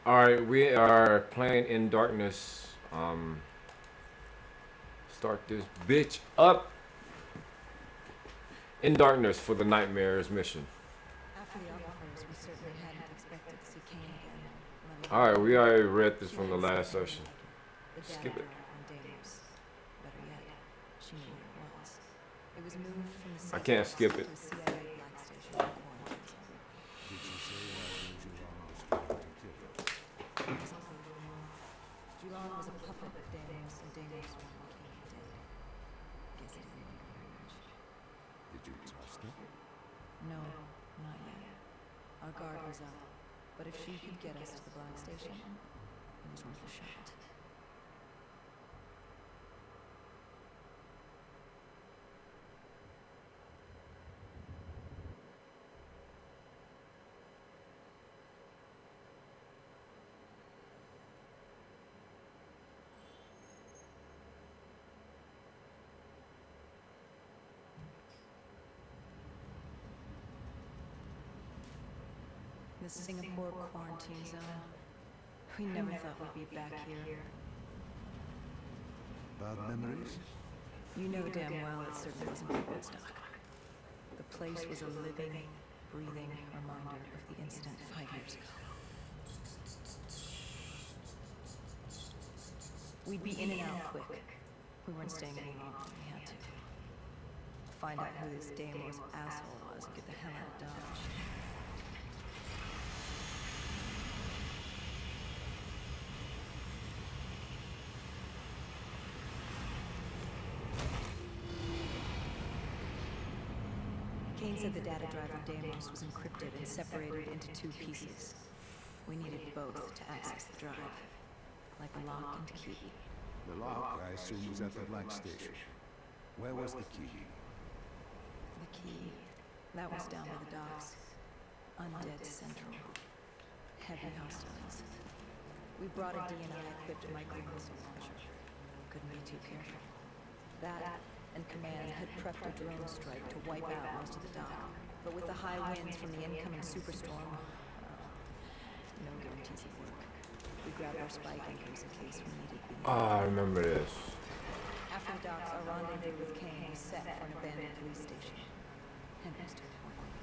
All right, we are playing in darkness. Start this bitch up in darkness for the nightmares mission. After the aquifers, we certainly hadn't expected to see Kane again. All right, we already read this from the last session. The data Skip it. drive on Deimos. Better yet, she knew where it was. It was moved from the I safe can't house skip to it. a CIA black station in the quarantine zone. Did she say why Julan was trying to kill her? Exactly. Julan was a puppet of Deimos, and Deimos wanted Kane dead. Guess he didn't like her very much. Did you trust her? No, not yet. Our guard was up, but if she could get us to the black station, it was worth a shot. The Singapore quarantine zone. We never thought we'd be back here. Bad memories? You know damn well it certainly wasn't for Woodstock. The place was a living, breathing reminder of the incident 5 years ago. We'd be in and out quick. We weren't staying any longer than we had to. Find out who this Deimos asshole was and get the hell out of Dodge. Kane said the data drive on Deimos was encrypted and separated into 2 pieces. We needed both to access the drive, like a lock and key. The lock, I assume, was at the black station. Where was the key? The key, that was down by the docks. Undead Central. Heavy hostiles. We brought a DNI-equipped micro-missile launcher. Couldn't be too careful. That and Command had prepped a drone strike to wipe out most of the dock. But with the high winds from the incoming superstorm, no guarantees of work. We grabbed our spike anchors in case we needed to be I remember this. After the docks, our rendezvous with Kane was set for an abandoned police station. And most important,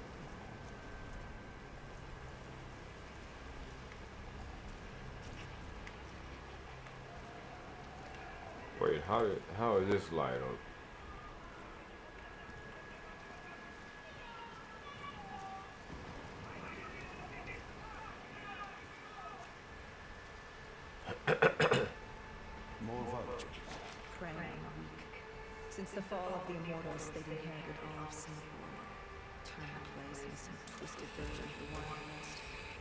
Wait, how is this light on? More vultures. preying on the weak. Since the fall of the Immortals, they'd inherited all of Singapore, turned the place into some twisted version of the Wild West.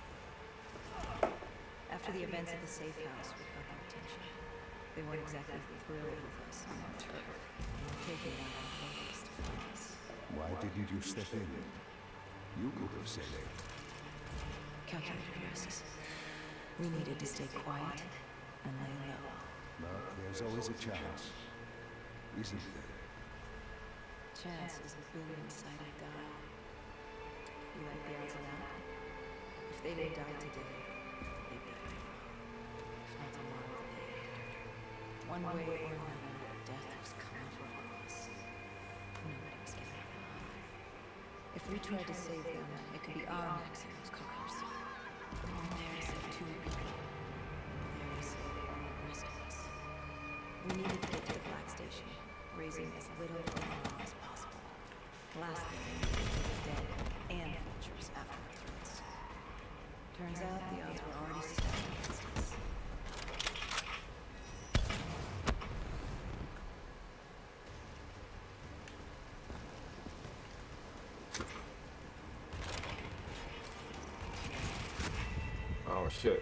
After the events at the safe house with our attention, they weren't exactly thrilled with us on our turf, taking out our locals to find us. Why didn't you step in? You could have said it. Calculated risks. We needed to stay quiet and lay low. But there's always a chance. Isn't there? Chance is a billion-sided die. You like the odds of that? If they didn't die today, they better. If not tomorrow, the day after. One way or another, death was coming for all of us. Nobody was getting out alive. If we tried to save them, it could be our necks in those collars. There to save 2 people. There to save all the rest of us. We needed to get to the black station, raising as little alarm as possible. Last thing we needed was dead and vultures after our throats. Turns out the odds were already stacked against us. Oh shit.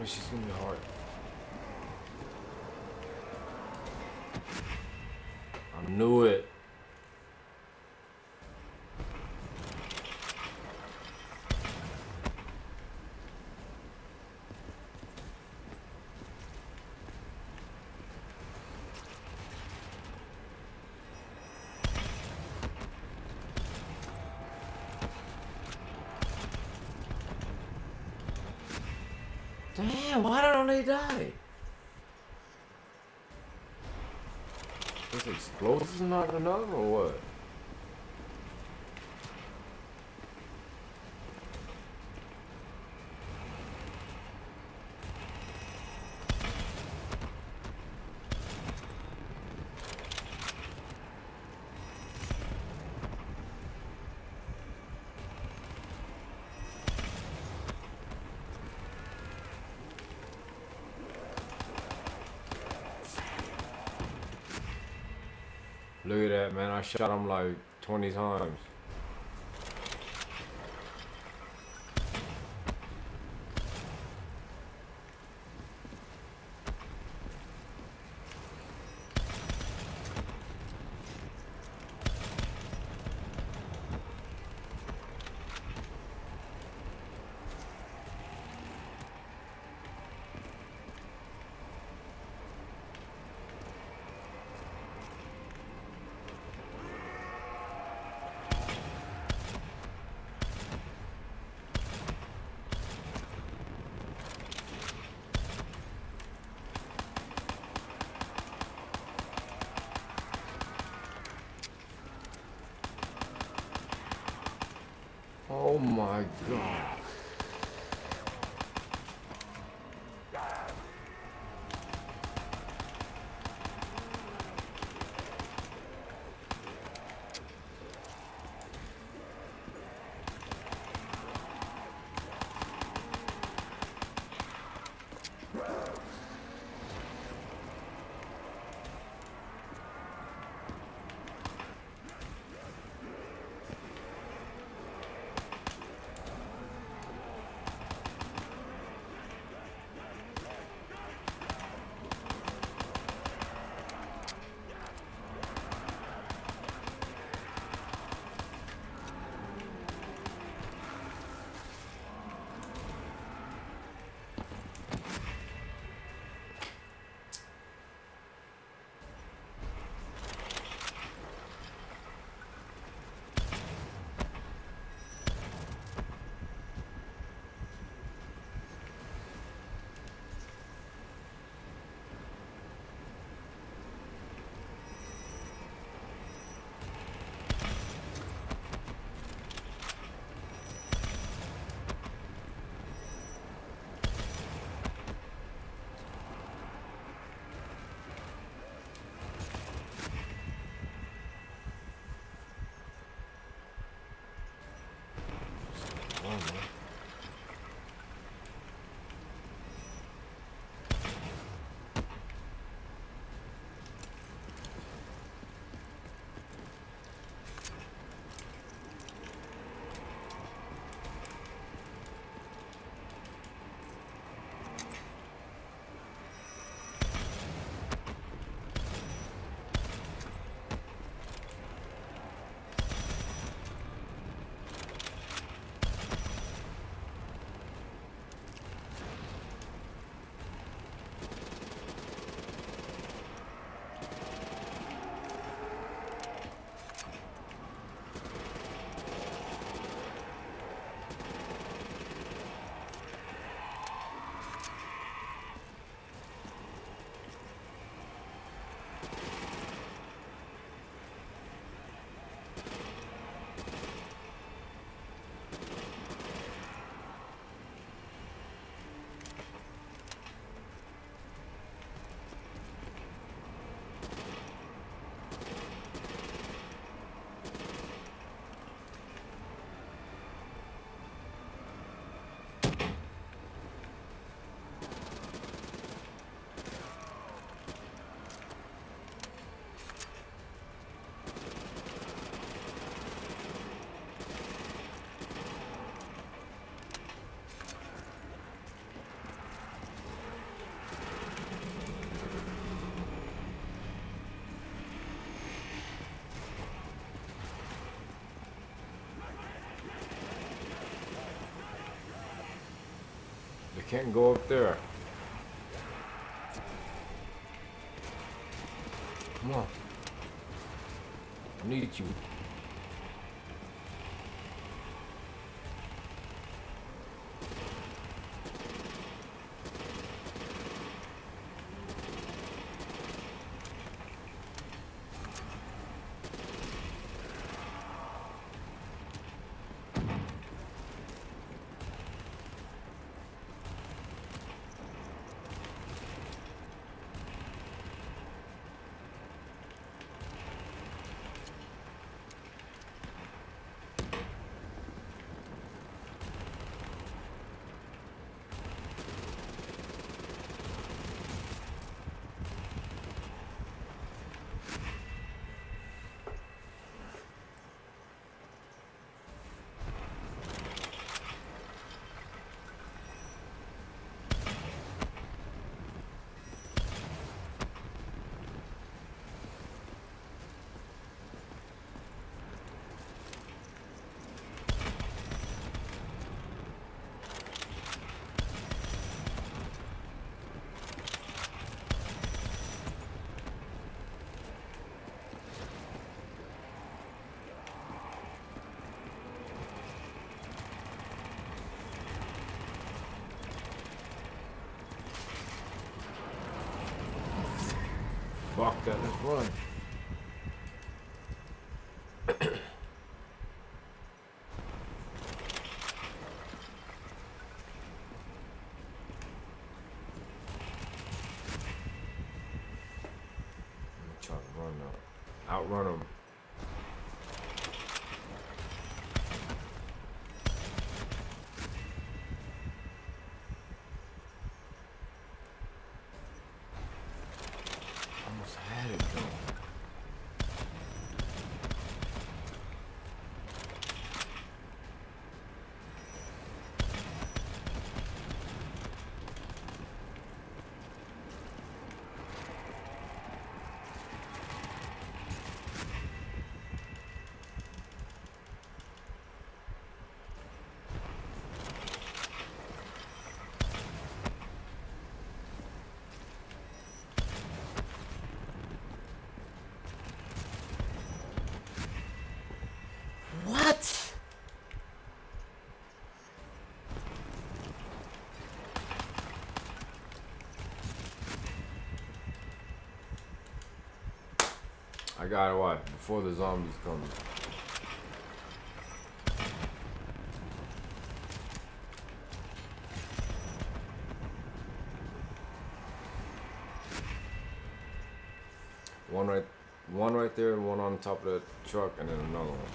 it, she's gonna be hard. I knew it. Damn, why don't they die? This explosives not enough or what? Look at that, man. I shot him like 20 times. Oh my God. can't go up there. Come on. I need you. Fuck that, let's run. Try to run now. Outrun him. Almost had it though. What? I got it, what? Before the zombies come. One right there, one on top of the truck, and then another one.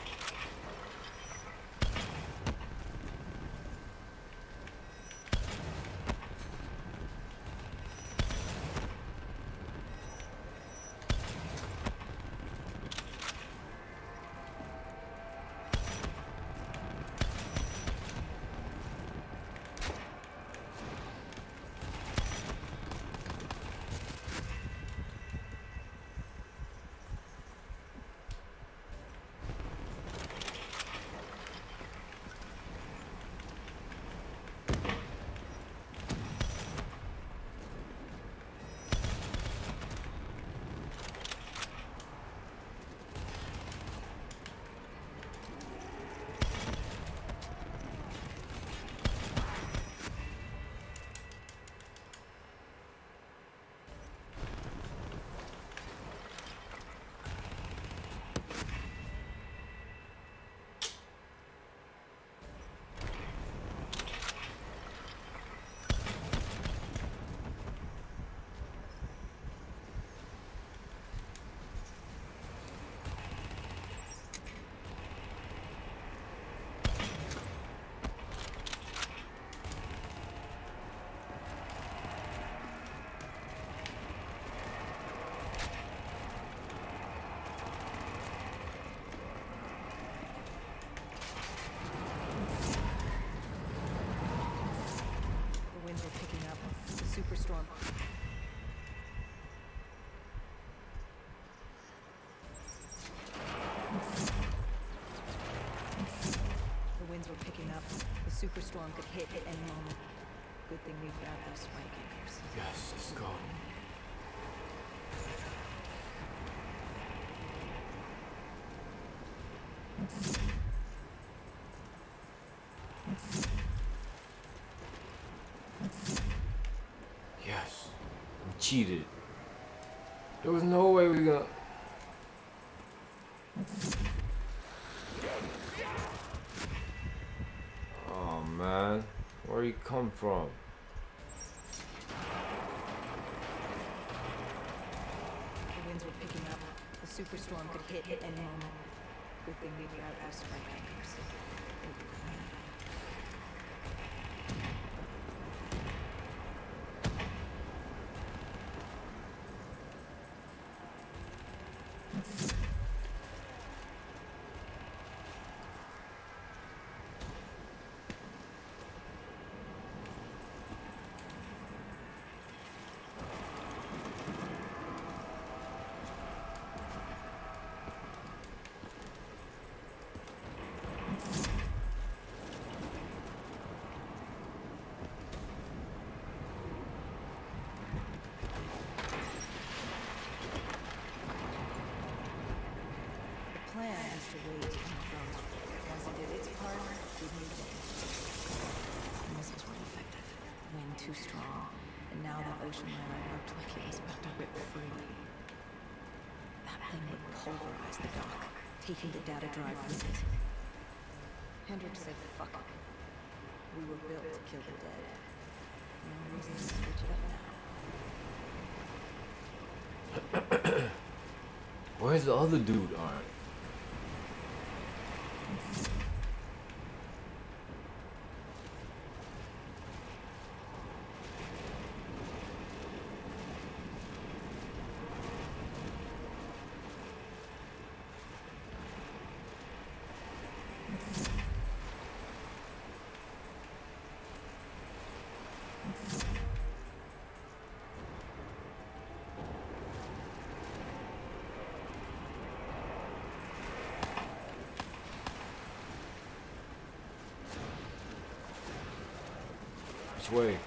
Superstorm. The winds were picking up. The superstorm could hit at any moment. Good thing we've got those spike anchors. Yes, let's go. Yes, we cheated. There was no way we were gonna. Oh man, where you come from? The winds were picking up. The superstorm could hit at any moment. Good thing we've got those spike anchors. The plan is to wait in the front. Once it did its part, we'd move in. The missiles weren't effective. Wind too strong. And now that ocean liner looked like it was about to rip free. That thing would pulverize the dock, taking the data drive with it. Hendricks said, fuck it. We were built to kill the dead. No reason to switch it up now. Where's the other dude, Arn? Which way?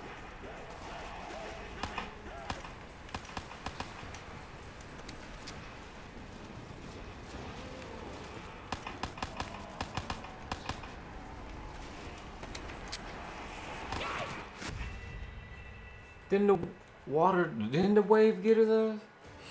Didn't the wave get his ass?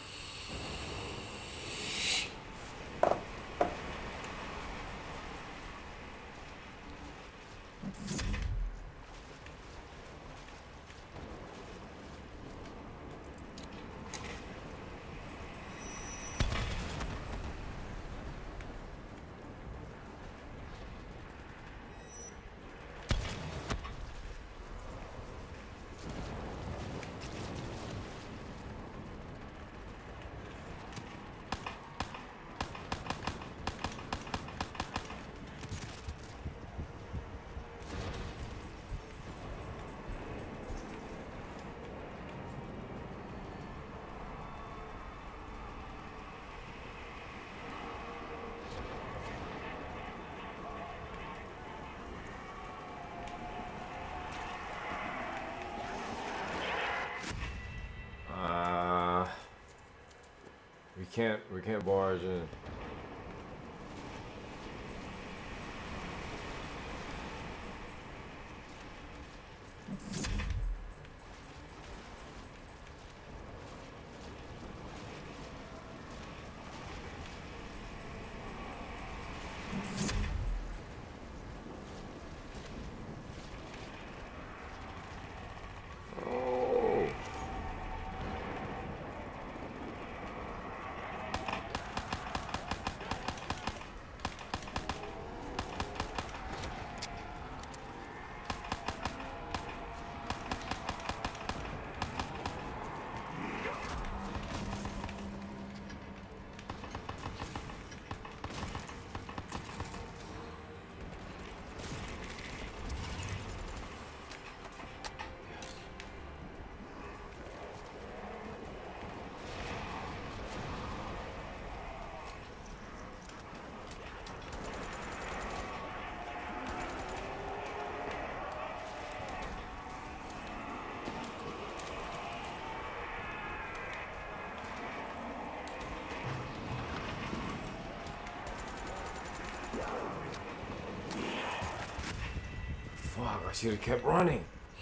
We can't barge in. I should have kept running.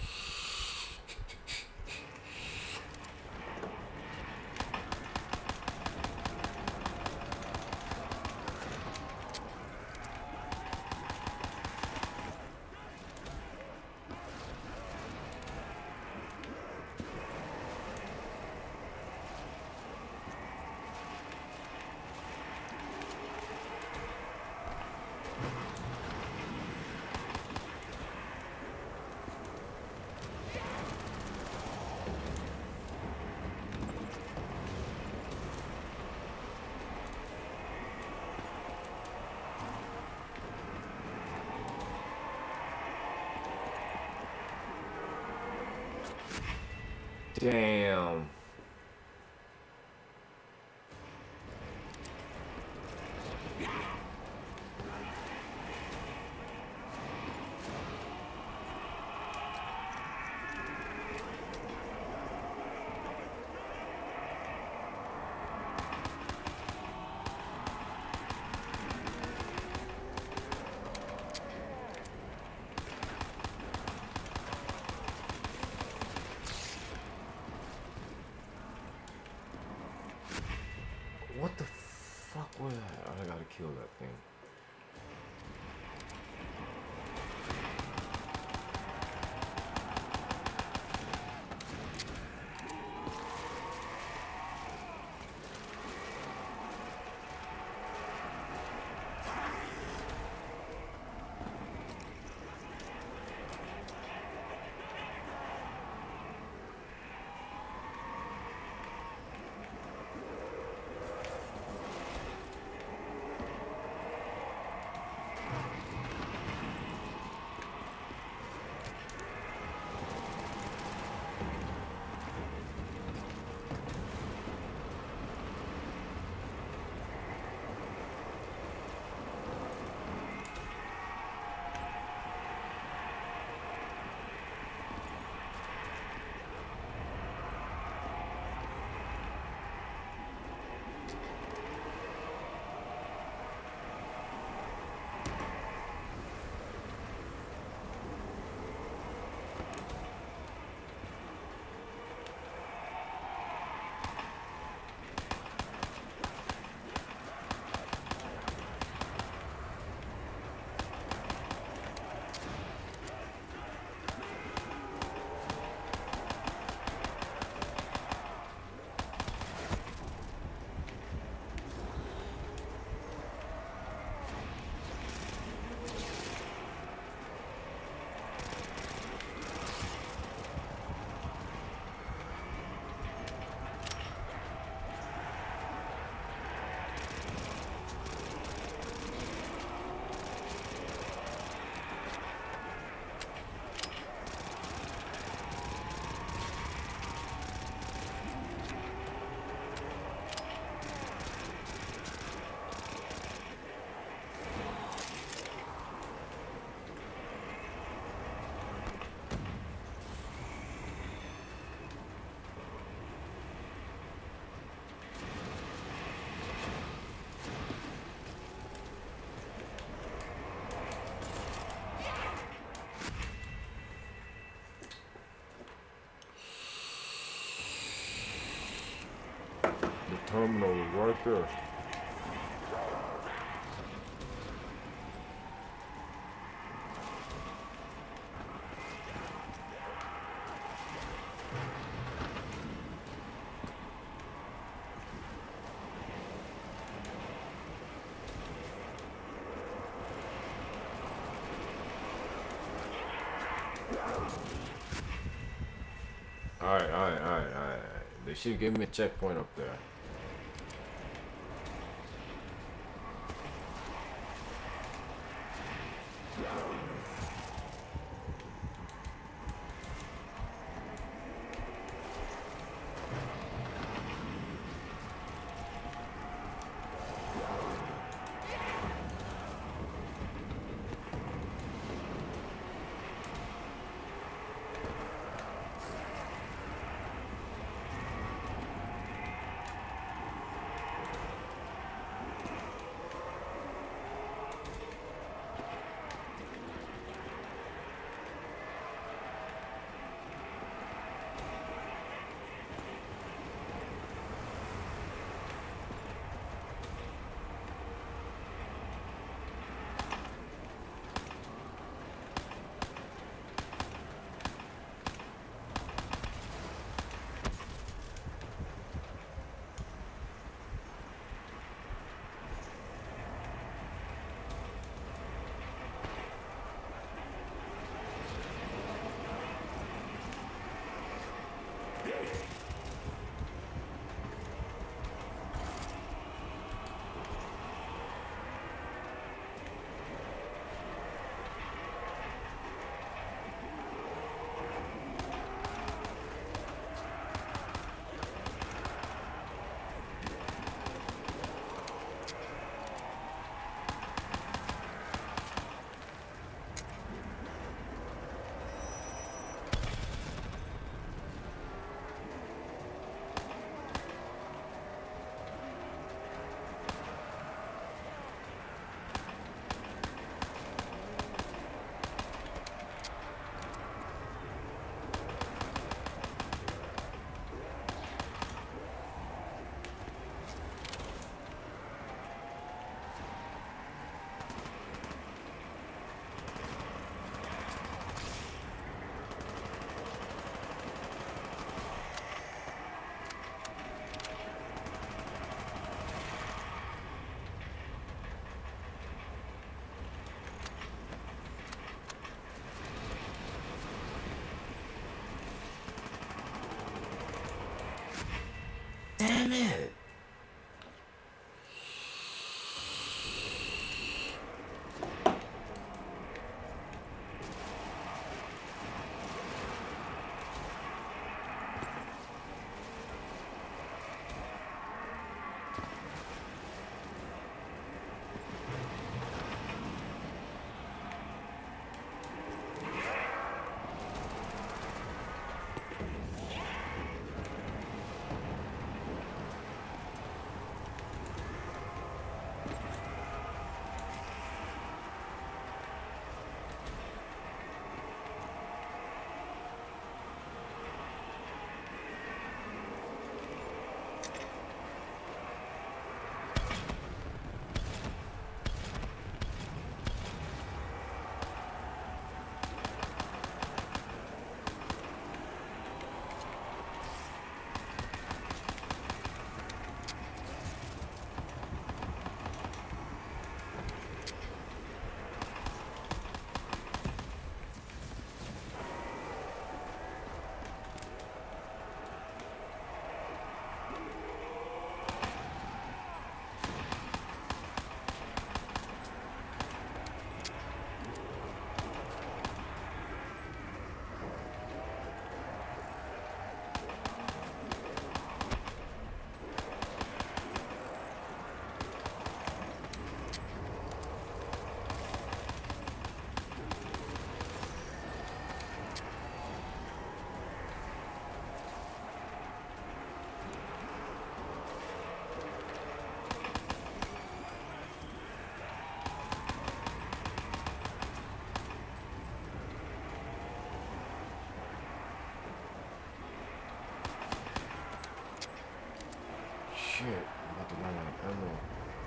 Damn. What the fuck was that? Oh, I gotta kill that thing. The terminal is right there. Alright. They should give me a checkpoint up there. Damn it. Shit, I'm about to run out of ammo.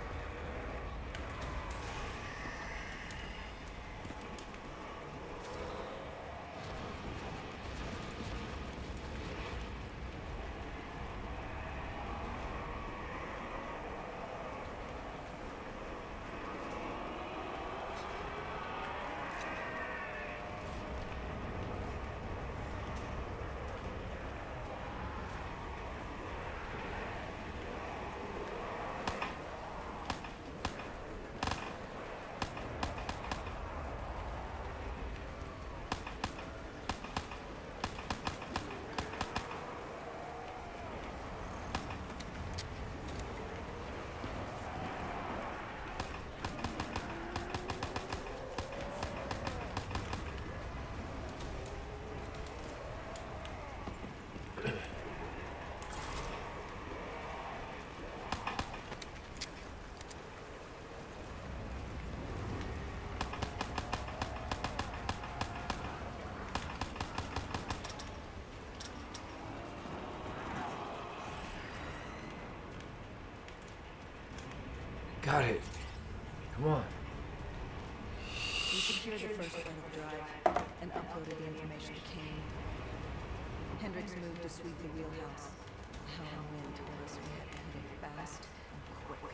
Got it. Come on. We secured the first part of the drive and uploaded the information to Kane. Hendricks moved to sweep the wheelhouse. The hell and wind told us we had to hit it fast and quick.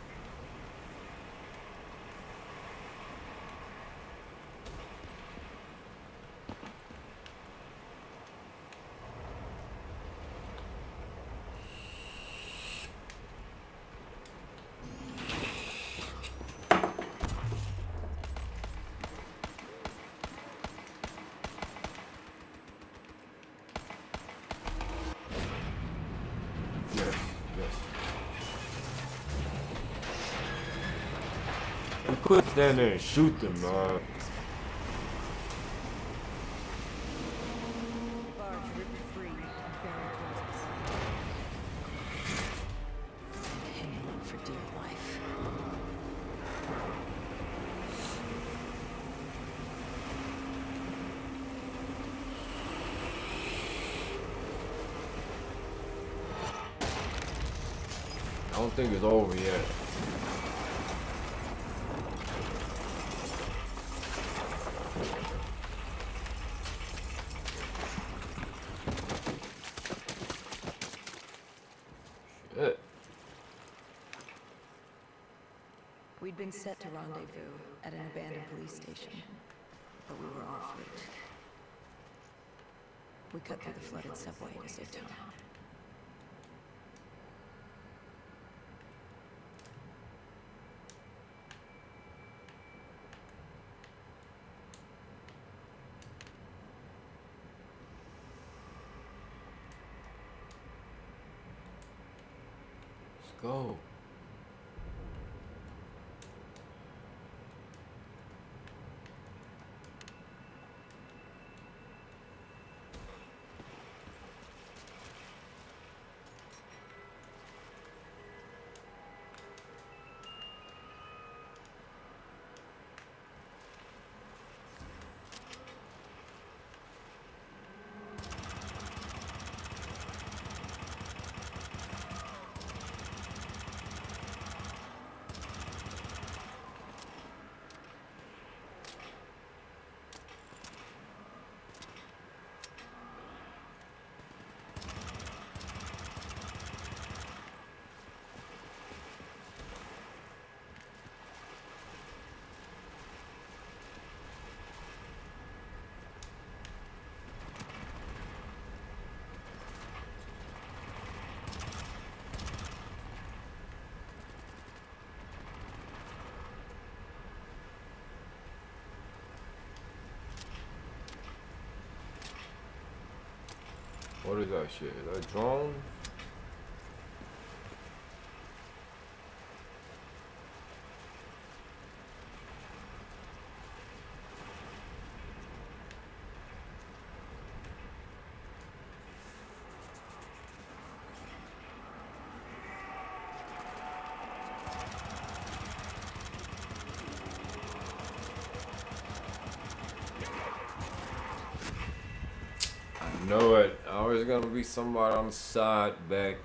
You could stand there and shoot them, Barge ripped free and barreled towards us. Hanging on for dear life. I don't think it's over yet. Shit. We'd been set to rendezvous at an abandoned police station, but we were off route. We cut through the flooded subway to save time. go? What is that shit? Is that a drone? I know it. Always gonna be somebody on the side back.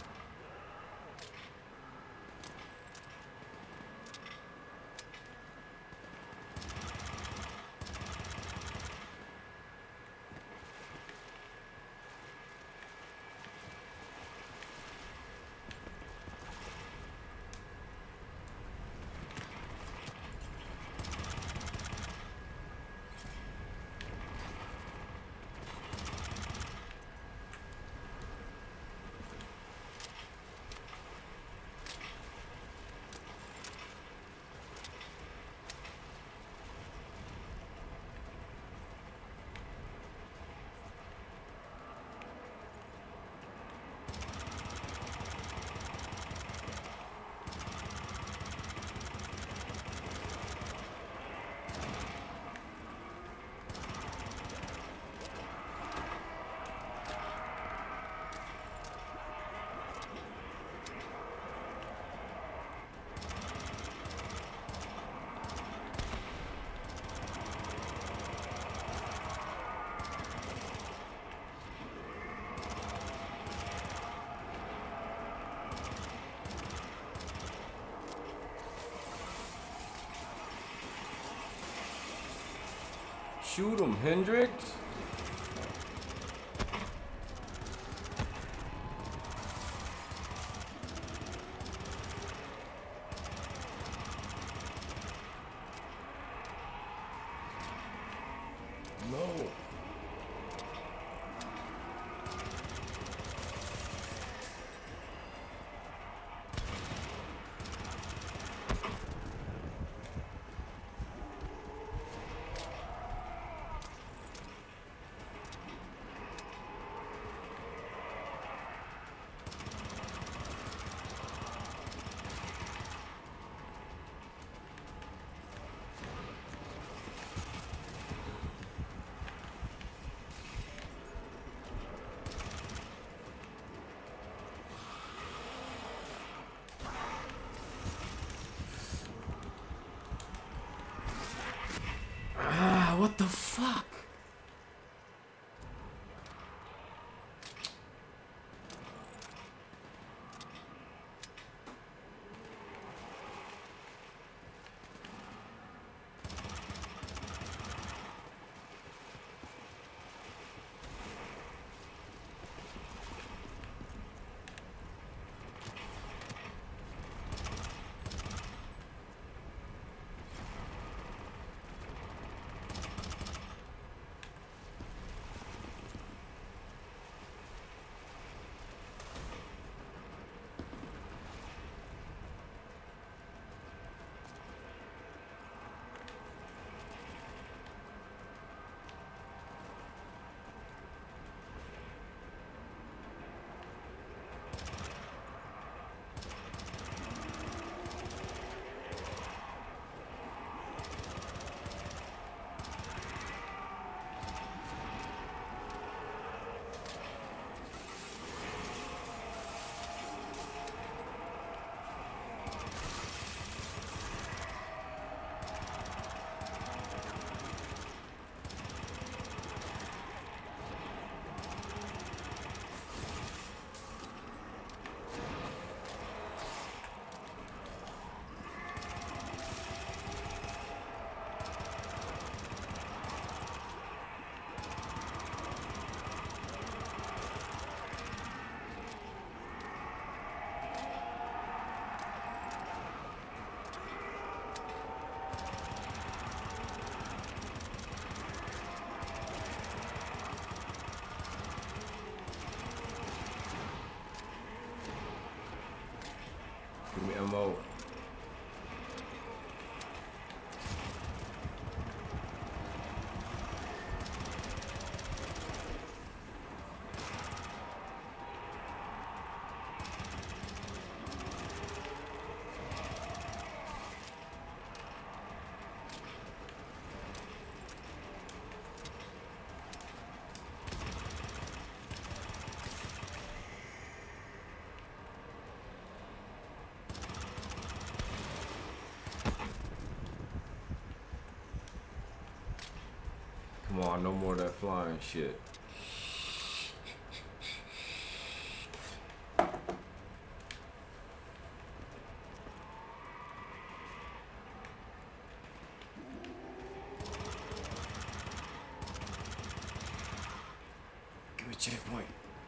Shoot him, Hendrix. No. What the fuck? Give me ammo. Come on, no more of that flying shit. Give me a checkpoint.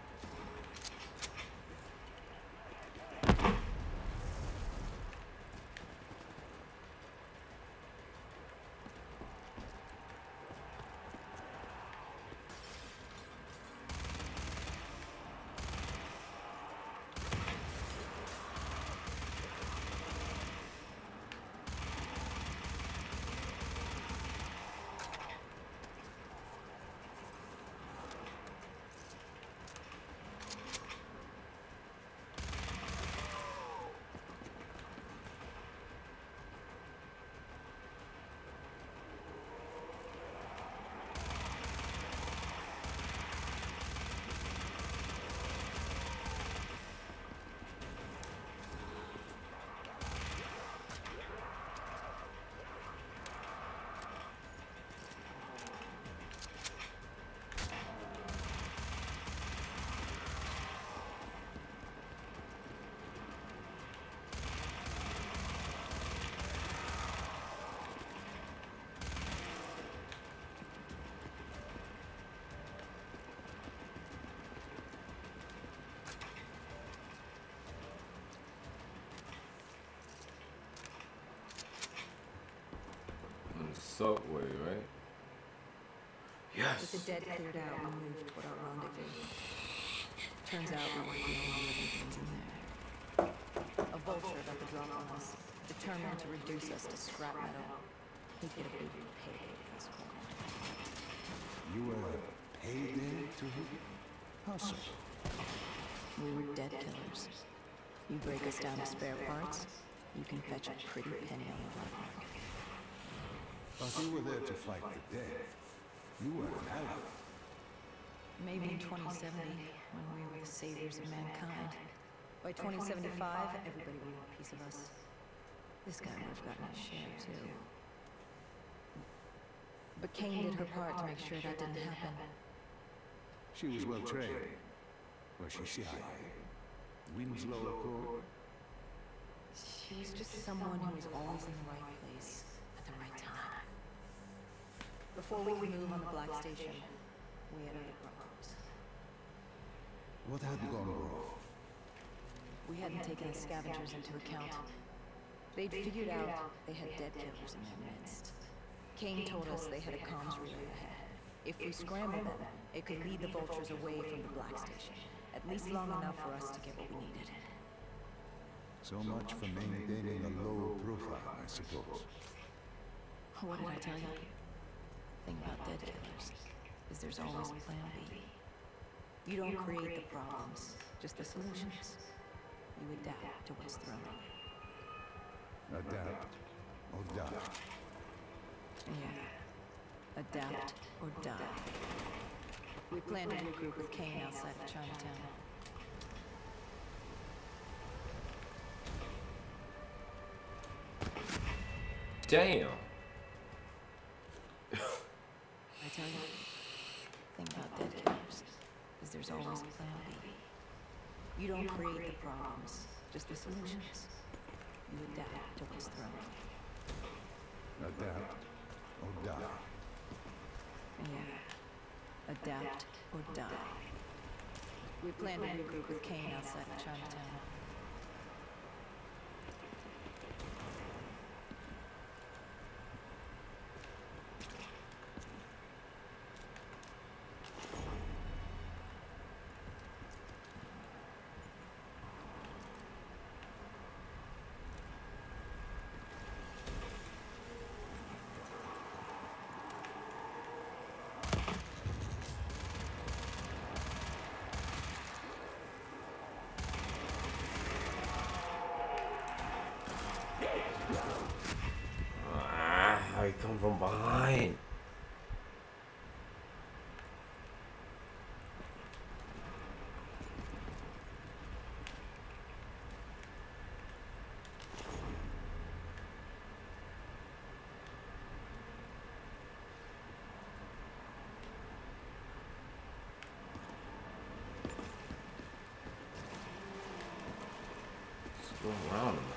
Subway, right? Yes. With the dead cleared out, we moved toward our rendezvous. Turns out we weren't the only living things in there. A vulture about to drop on us, determined to reduce us to scrap metal. He'd get a big payday at this point. You were paid in to him? How so? We were dead killers. You break us down to spare parts, you can fetch a pretty penny on the black market. But you were there to fight the dead. You were an ally. Maybe in 2070, when we were the saviors of mankind. By 2075, everybody will want a piece of us. This guy would have gotten his share, too. But Kane did her part to make sure that didn't happen. She was well trained. Was she CIA? Winslow Accord? She was just someone who was always in the right place at the right time. Before we could move on the Black Station, we had other problems. What had gone wrong? We hadn't taken the scavengers into account. They'd figured out they had dead killers in their midst. Kane told us they had a comms relay ahead. If we scrambled them, it could lead the vultures away from the Black Station, at least long enough for us to get what we needed. So much for maintaining a low profile, I suppose. What did I tell you? The thing about dead killers is there's always a plan B. You don't create the problems, just the solutions. You adapt to what's thrown at you. Adapt or die. Yeah. Adapt or die. We planned to regroup with Kane outside of Chinatown. Damn. I tell you, the thing about dead killers is there's always a plan B. You don't create the problems, just the solutions. You adapt to what's thrown at you. Adapt or die. Yeah. Adapt or die. We plan to regroup with Kane outside of Chinatown. from behind. Let's go around him.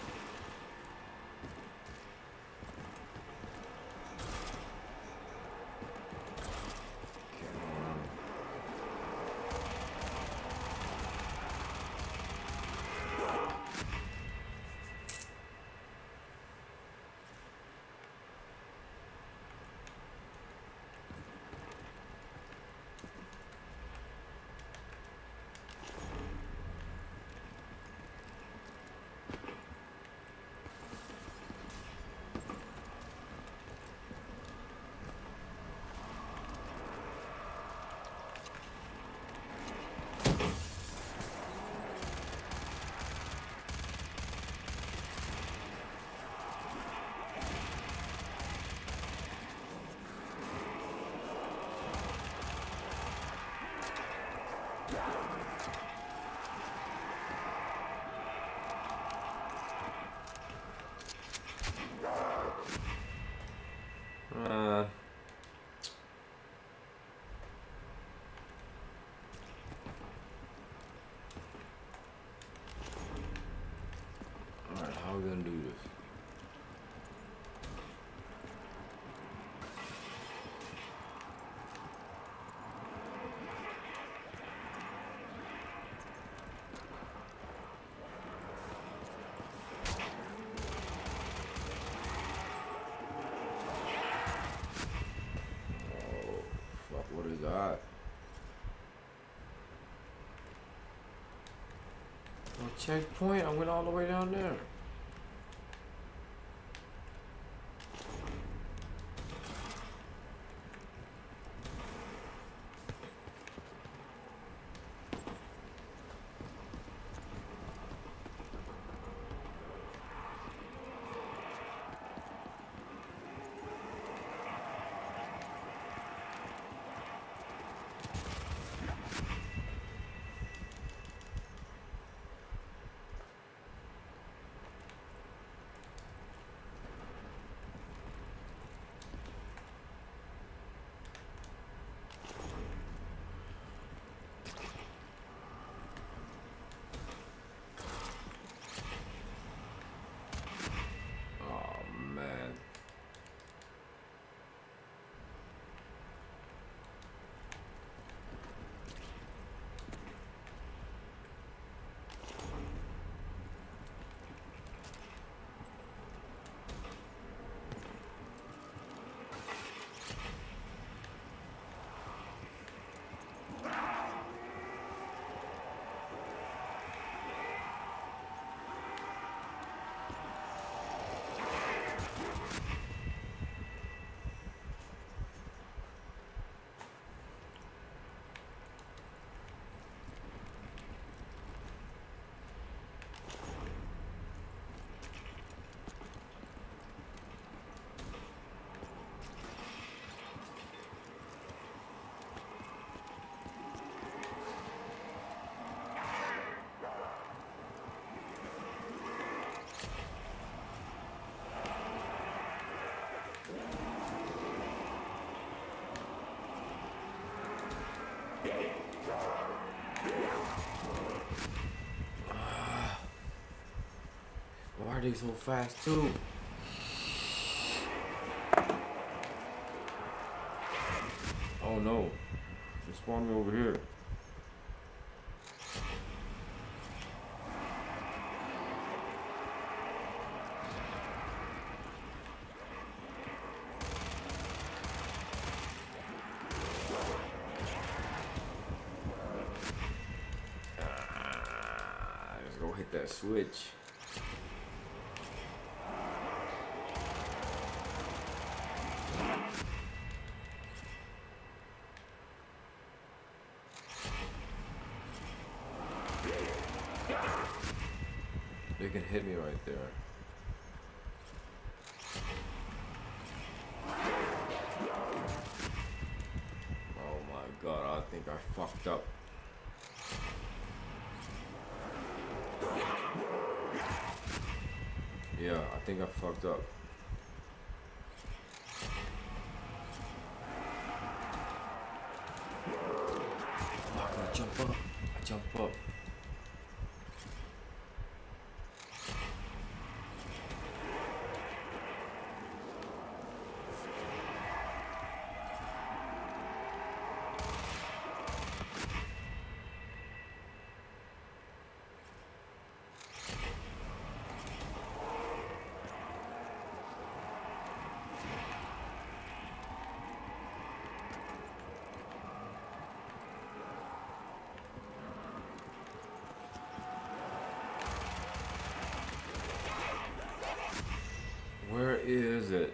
Alright, how are we gonna do this? Oh, fuck, what is that? No checkpoint? I went all the way down there. Why are they so fast too? Oh no, they spawned me over here. Let's go hit that switch. They can hit me right there. think I fucked up. Yeah, I think I fucked up. Fuck, I jump up. I jump up. Where is it?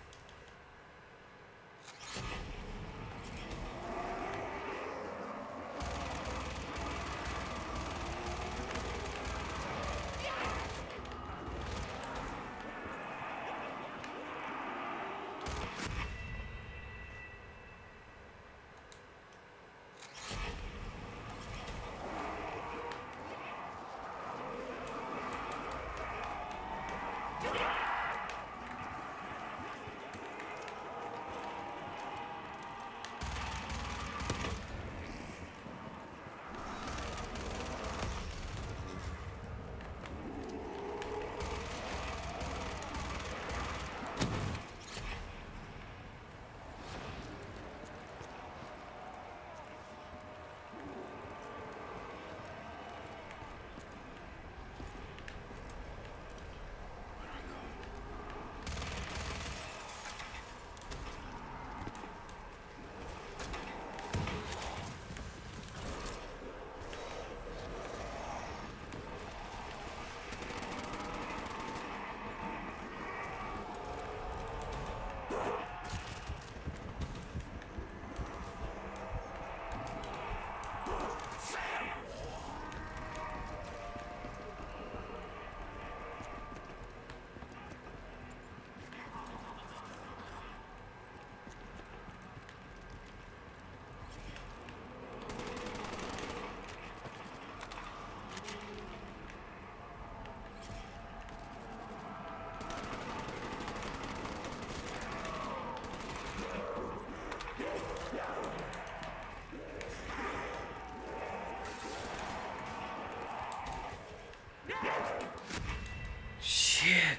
Shit.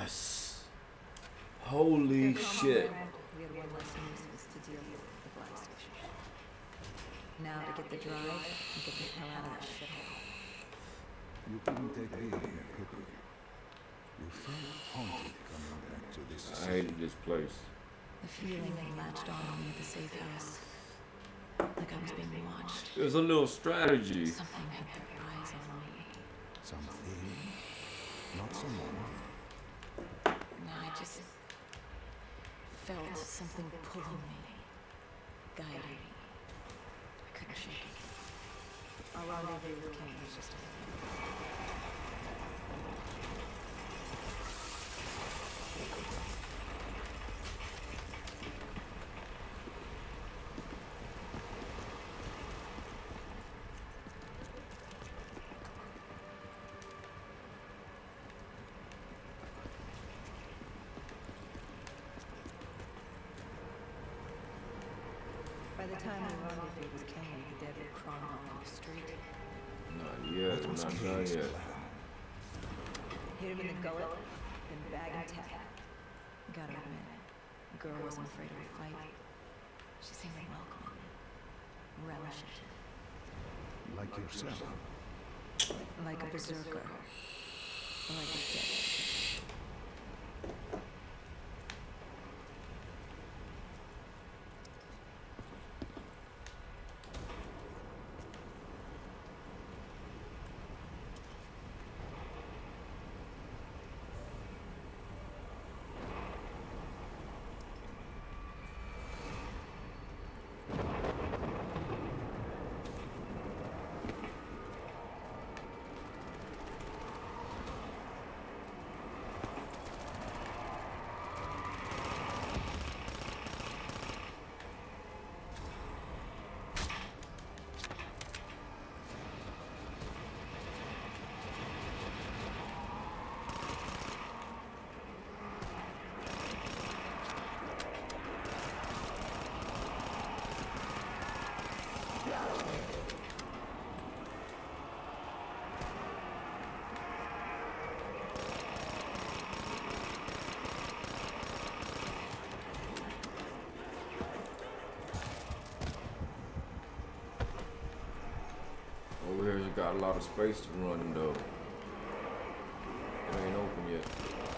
Yes. Holy shit. We had one less nuisance to deal with at the black station. Now to get the drive and get the hell out of that shithole. You couldn't take me here, could you? You felt haunted coming back to this I city. hated this place. The feeling had latched on me at the safe house. Like I was being watched. It was a little strategy. Something had their eyes on me. Something, not someone. Now I just felt something pulling me, guiding me. I couldn't shake it. Our rendezvous with Kane was just ahead. By the time we rendezvoused with Kane, the dead were crawling all over the street. Not yet, I'm not done yet. Hit him in the gullet, then bag and tap. Gotta admit, the girl wasn't afraid of a fight. She seemed to welcome it, relish it. Like yourself. Like a berserker. Like a dead. Over here's got a lot of space to run though. It ain't open yet.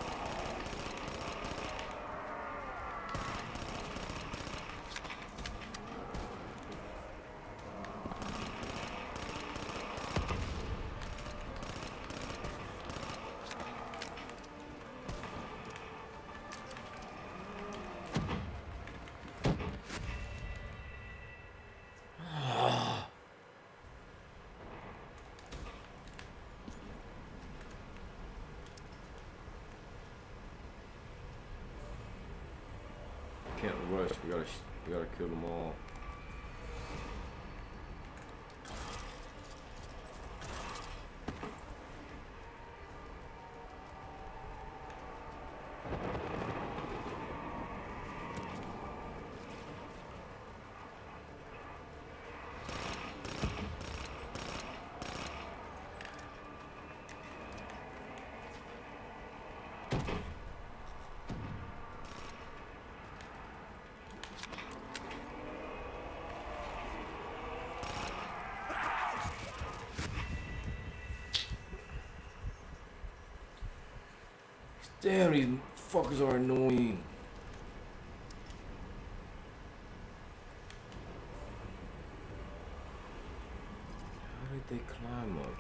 Can't rush. We gotta kill them all. Damn, these fuckers are annoying. How did they climb up?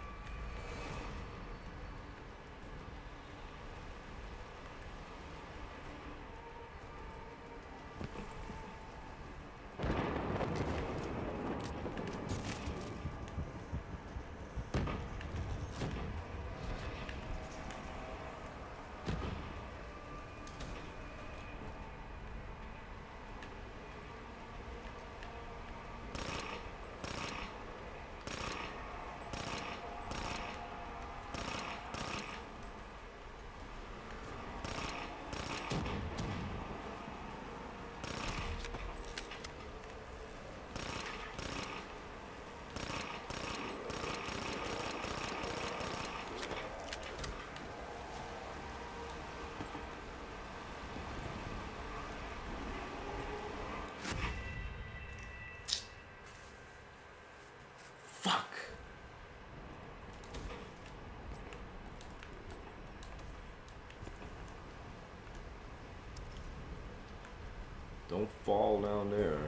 Don't fall down there.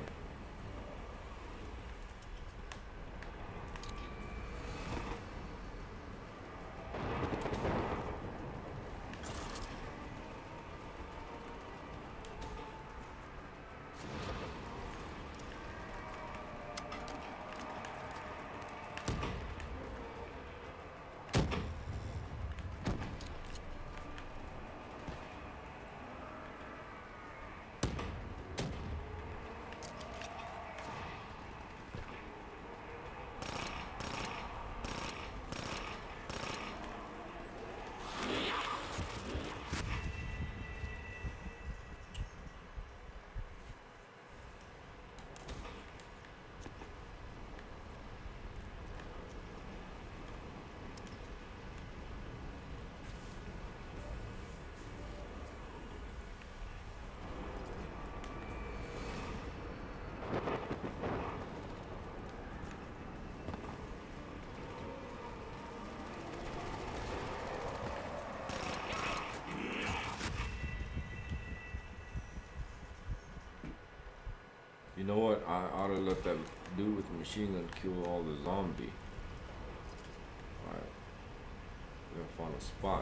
You know what? I ought to let that dude with the machine gun kill all the zombie. Alright. We're gonna find a spot.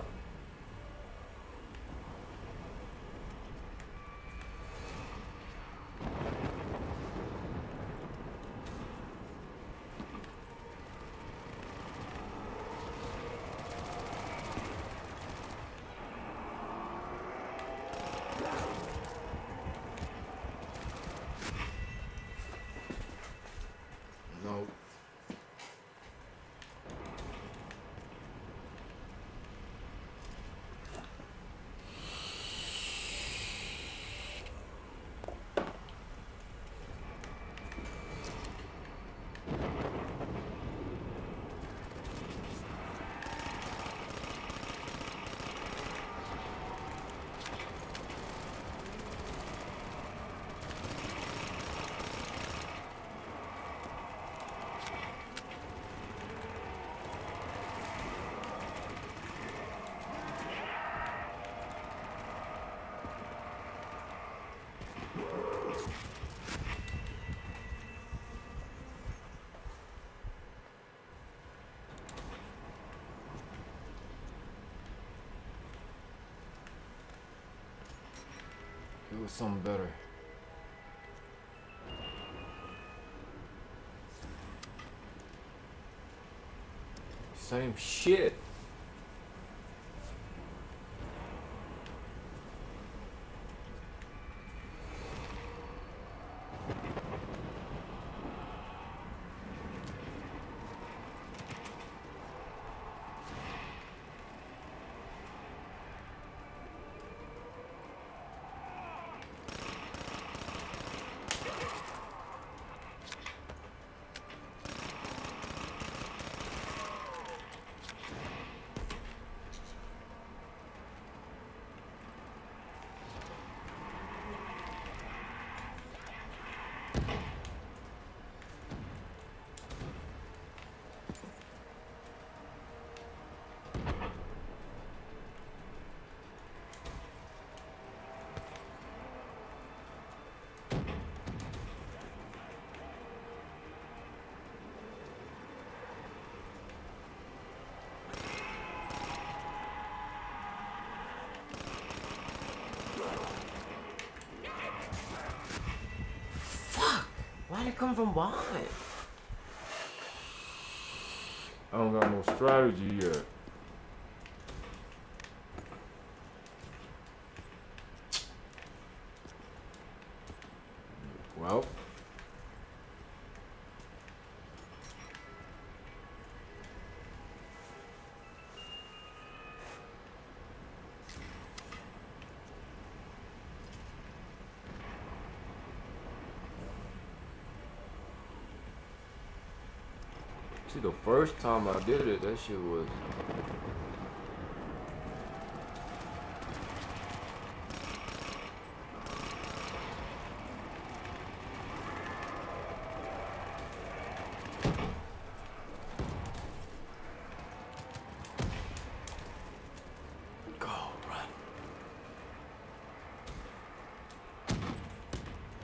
No. It was something better. Same shit. Why'd it come from behind? I don't got no strategy yet. Well. See, the first time I did it, that shit was... Go, run.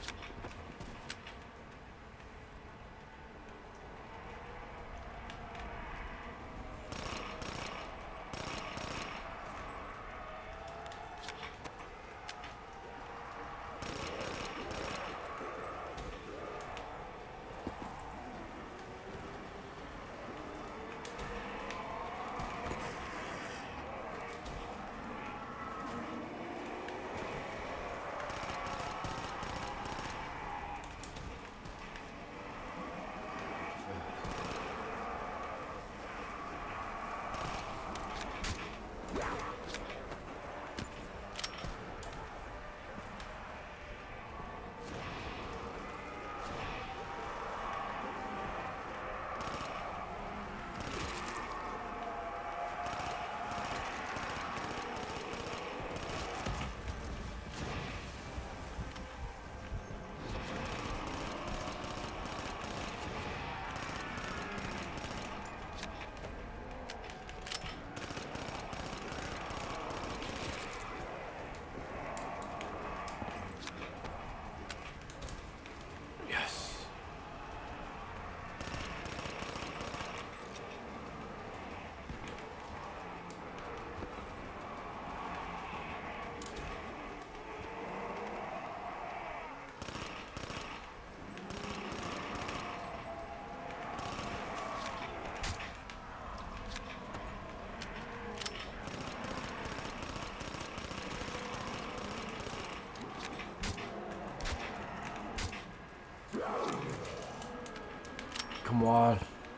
Come on.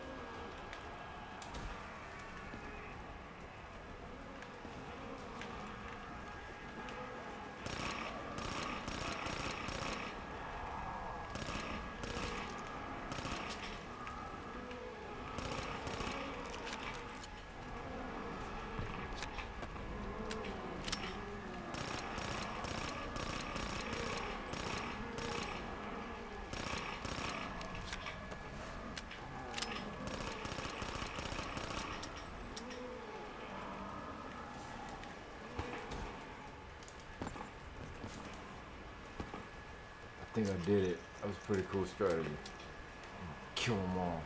I think I did it. That was a pretty cool strategy. Kill them all.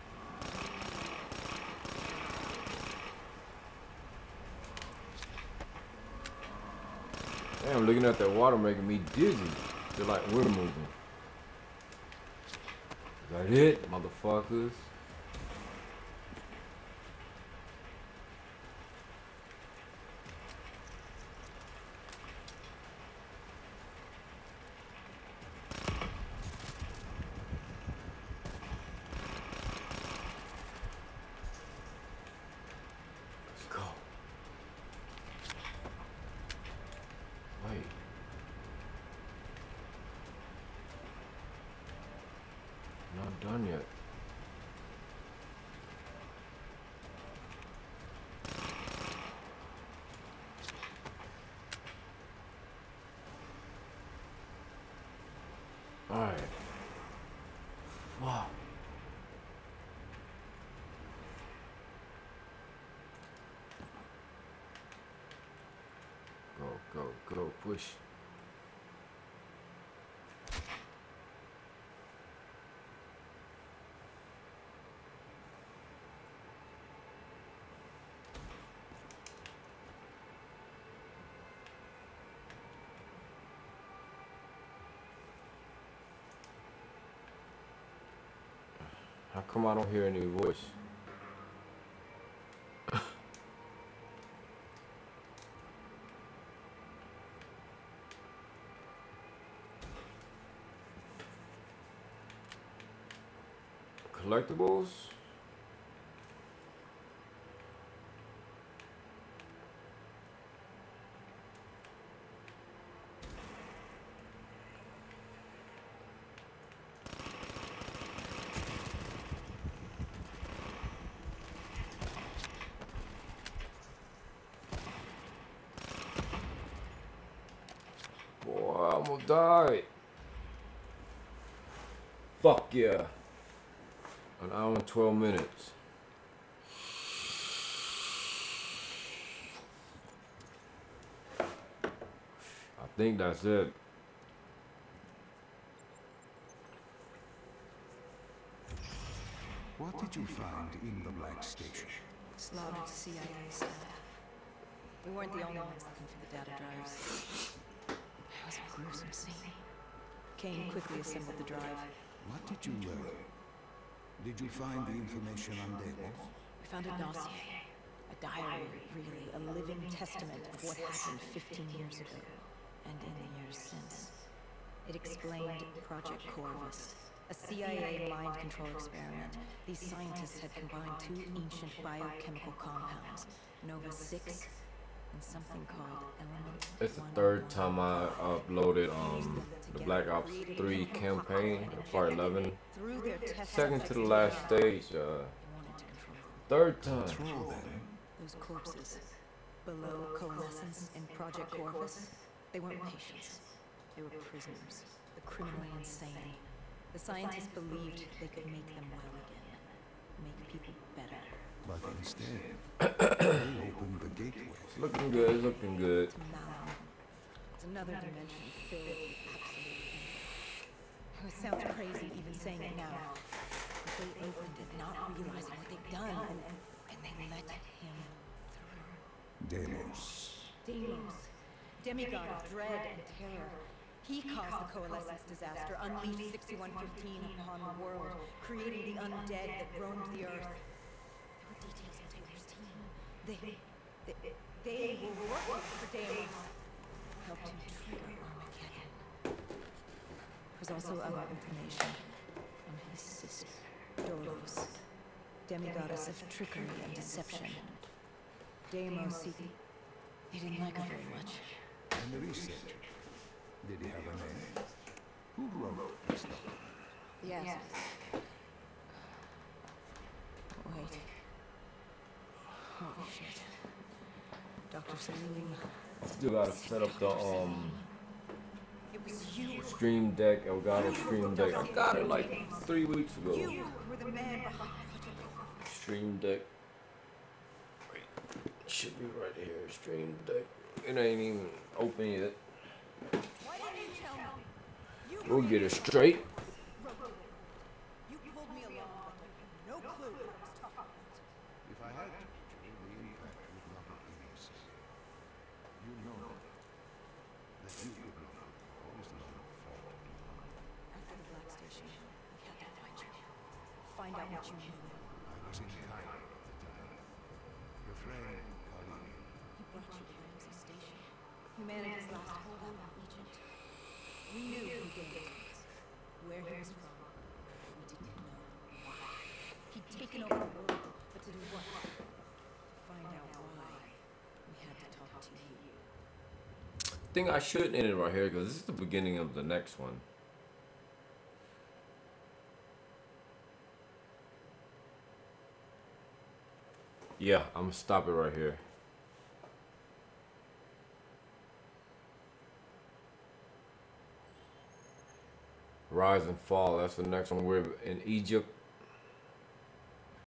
Damn, looking at that water making me dizzy. Feel like we're moving. Is that it, motherfuckers? Not done yet. Alright. Wow. Go, push. How come I don't hear any voice? Collectibles? Boy, I almost died. Fuck yeah. An hour and 12 minutes. I think that's it. What did you find in the Black Station? Slaughtered CIA staff. We weren't the only ones looking for the data drives. It was a gruesome scene. Kane quickly assembled the drive. What did you learn? Did you find the information on Delos? We found a dossier. A diary, really. A living testament of what happened 15 years ago. And in the years since. It explained Project Corvus. A CIA mind control experiment. These scientists had combined two ancient biochemical compounds. Nova-6 and something called Element. It's the third time I uploaded the Black Ops 3 campaign, part 11. Second to the last stage, third time. Those corpses, below coalescence in Project Corvus, they weren't patients. They were prisoners, the criminally insane. The scientists believed they could make them well again, make people better. But instead, they opened the gateway. It's looking good, it's looking good. To Malum. It's another dimension filled with absolute evil. Oh, it sounds crazy even saying it now. But they opened it not realizing what they'd done, and they let him through. Delos. Delos, demigod of dread and terror. He caused the coalescence disaster, unleashed 6115 upon the world, creating the undead that roamed the earth. There were details of Taylor's team. They were working for Delos. Helped him trigger Armageddon. There was also other information on his sister. Dorlos, demigoddess of trickery and deception. Deimos, he didn't like her very much. And the researcher, did he have a name? Who wrote this document? Yes. Wait. Holy shit. Dr. Salim. Still gotta set up the It was you. Stream Deck, Elgato Stream Deck. I got it like 3 weeks ago. You were the man behind Project. Stream Deck. Wait, it should be right here. Stream Deck. It ain't even open yet. Why didn't you tell me? You We'll get it straight. You pulled me along, but you had no clue what I was talking about. If I had told you, the impact would not have been the same. You know that you could not always not fault. After the Black Station, we had to find you. Find out what you knew. I was in Cairo at the time. Your friend, Colleen, He brought you to Ramsey Station. Humanity's last holdout in Egypt. We knew who Dane was, where he was from, but we didn't know why. He'd taken over the world, but to do what? To find out why, we had to talk to you. I think I should end it right here because this is the beginning of the next one. Yeah, I'm gonna stop it right here. Rise and Fall, that's the next one. We're in Egypt.